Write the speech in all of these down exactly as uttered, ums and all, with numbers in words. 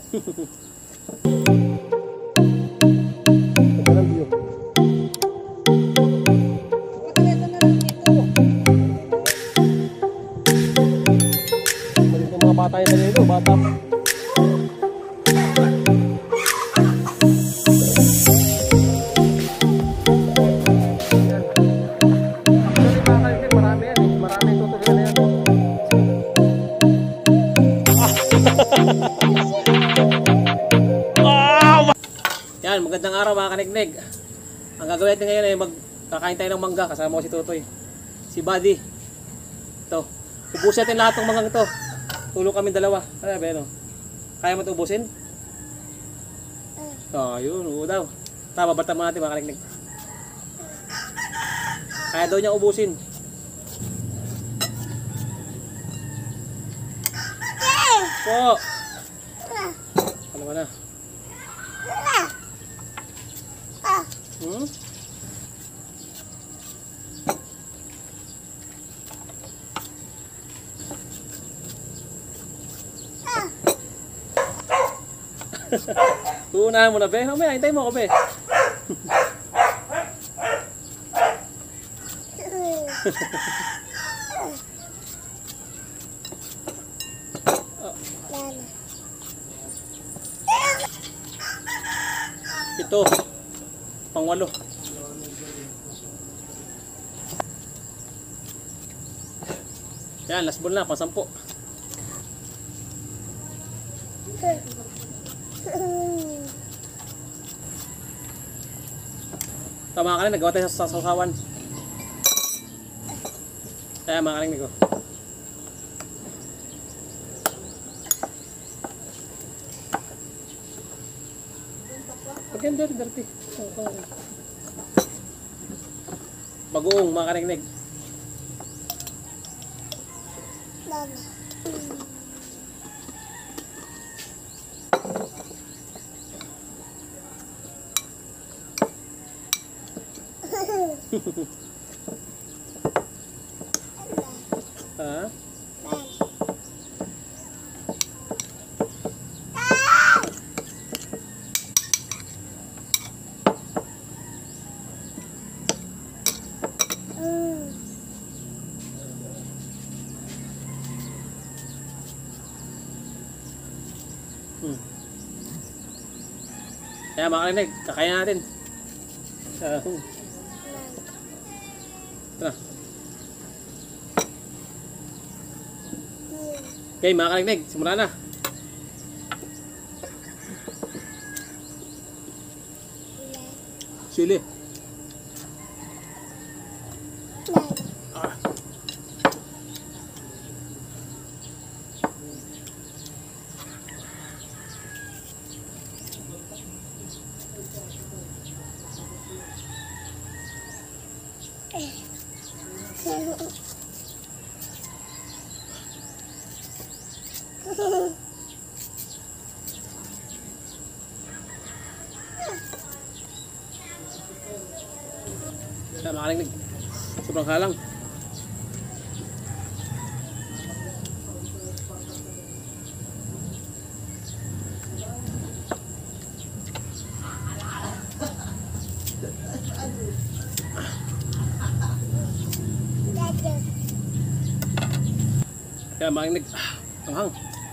Bata yung dito, bata. Marami yan eh, marami yung tutuloy na yan. Yan, magandang araw mga kanignig. Ang gagawin natin ngayon ay magkakain tayo ng mangga kasama ko si Totoy, si Buddy. Ito, ubusin natin lahat ng manggang ito. Tulong kami dalawa. Ano ba yan? Kaya mo ito ubusin? Oh, yun. Oo daw. Tama, bata mo natin mga kanignig. Kaya daw niya ubusin. Po! Ano ba na? Hmm? Uunahan mo na, be. Mamaya, hintay mo ako, be. Ito, pangwalo. Yan, last ball na, pang sampo. Tama ka rin, nagawa tayo sa sausawan. Kaya mga kaling ko. Pagyan dirty, dirty. Bagoong mga kaling. Ha? Hmm. Kaya mga kalinig, kakain natin. Uh, Tara. Okay mga kalinig, simula na. Sili. Ah. Kaya makalinig, sobrang halang. Kaya makalinig, ang hang.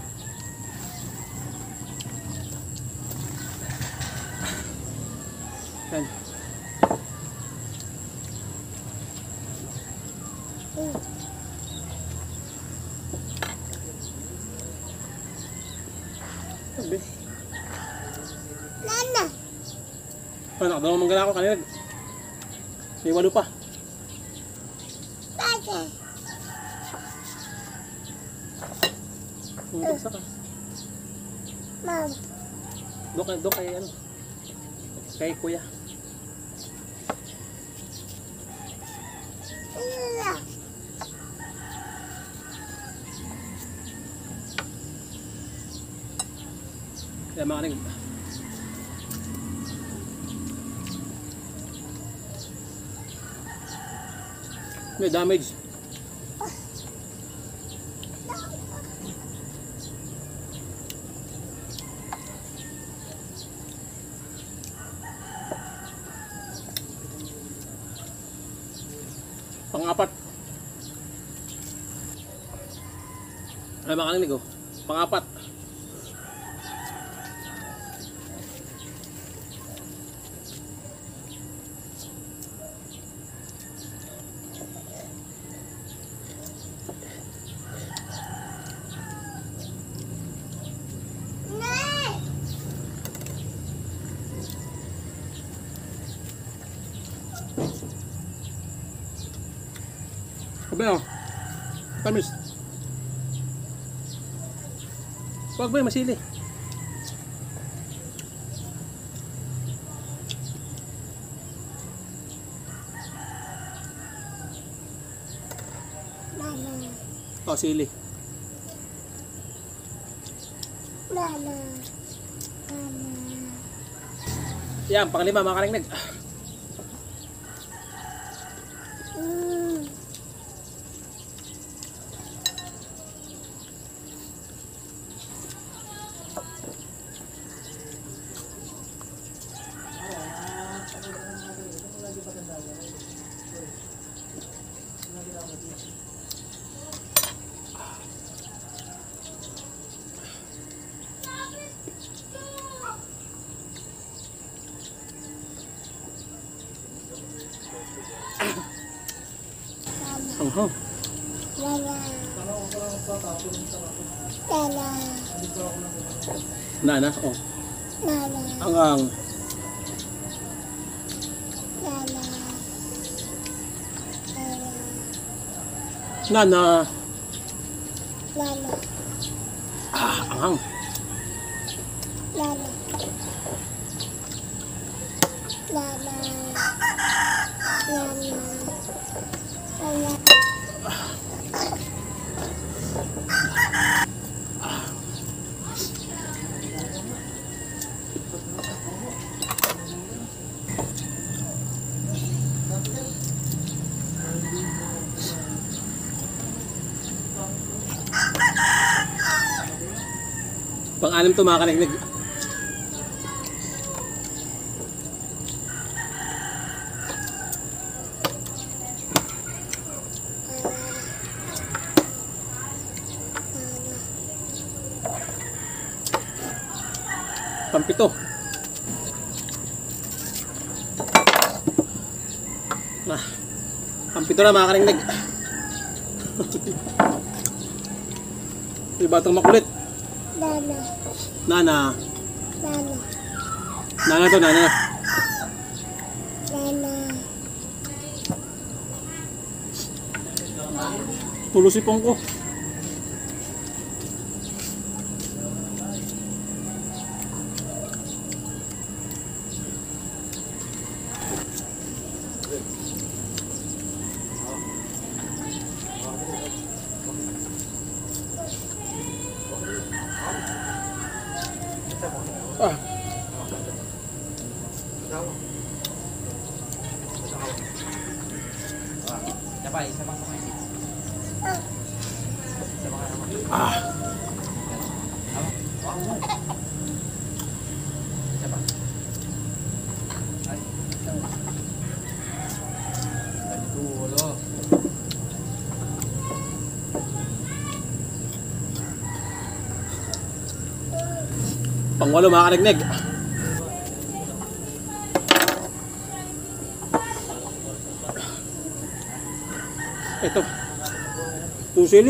Yan. Sabi. Nana. Ah, nakadalawang manggala ako kanina. May walo pa. Bakit? Bumagsak ka. Mom. Doon kay, doon kay ano? Kay kuya. Kaya mga kanig. May damage. Pang-apat. Ay, mga kanilig oh. Pang-apat. Sabi oh. Tamis. Huwag ba yung masili? Lala. O, sili. Lala. Lala. Yan, panglima mga kanignig. Mm. Anghang. Lala. Lala. Na, na, oh. Lala. Anghang. Lala. Lala. Na, na. Lala. Ah, anghang. Lala. Lala. Lala. Lala. Pang-anim to mga kanignig. Pampito. Ah, pampito na mga kanignig. Yung batang makulit. Lala. Nana. Lala. Nana to, nana. Lala. Tulusipong ko. Ah. Ah. Pangwalo mga kanignig. Ito. Pusili.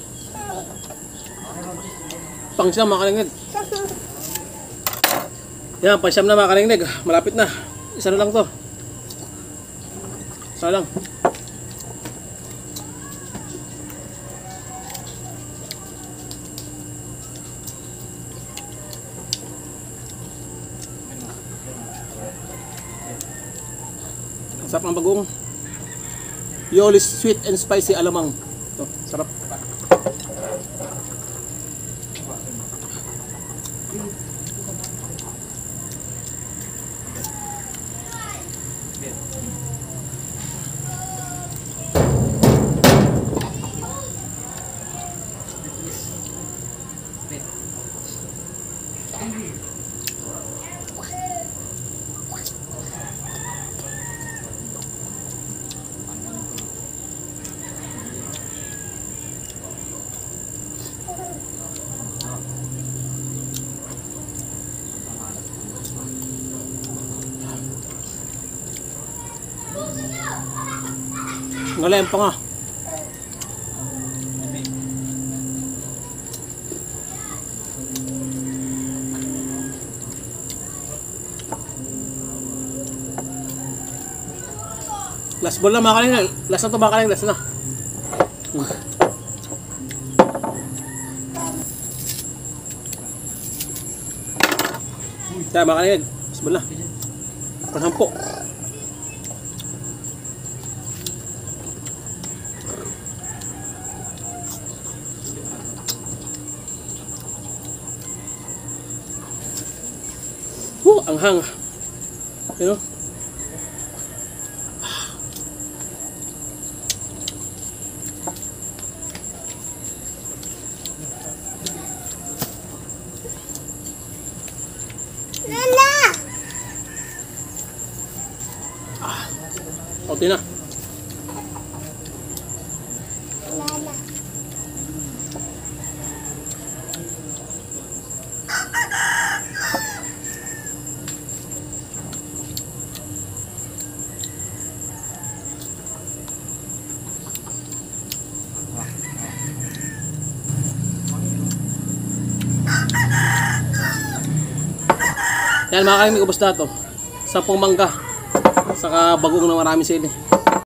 Pang siya mga kanignig. Yan, pansyam na mga kaningnig. Malapit na. Isa na lang to. Isa lang. Sarap ng bagong Yoli's sweet and spicy alamang. Ito, sarap. Ngalayan pa nga. Last ball na mga kanina. Last na to mga kanina. Last na. Hmm. Kaya mga kanina. Last ball na. Panhampo. Uh, anghang. You know? Lala! Ah, okay na. Lala. Yan mga kaibigan, ubos na to. Sampung mangga. Saka bagong na maraming sili.